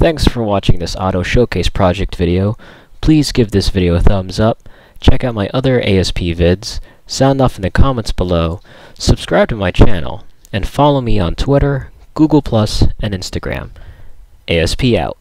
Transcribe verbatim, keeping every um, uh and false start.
Thanks for watching this auto showcase project video. Please give this video a thumbs up, check out my other A S P vids, sound off in the comments below, subscribe to my channel, and follow me on Twitter, Google plus, and Instagram. A S P out.